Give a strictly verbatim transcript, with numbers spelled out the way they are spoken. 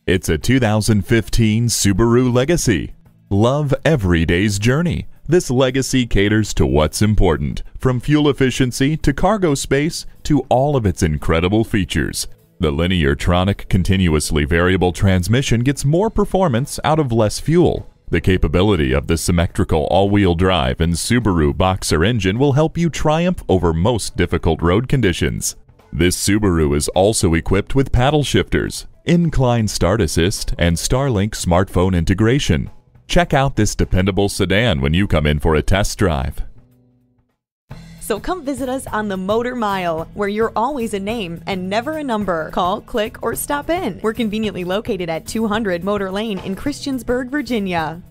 It's a two thousand fifteen Subaru Legacy. Love every day's journey. This Legacy caters to what's important, from fuel efficiency to cargo space to all of its incredible features. The Lineartronic continuously variable transmission gets more performance out of less fuel. The capability of the symmetrical all-wheel drive and Subaru Boxer engine will help you triumph over most difficult road conditions. This Subaru is also equipped with paddle shifters, incline start assist, and Starlink smartphone integration. Check out this dependable sedan when you come in for a test drive. So come visit us on the Motor Mile, where you're always a name and never a number. Call, click, or stop in. We're conveniently located at two hundred Motor Lane in Christiansburg, Virginia.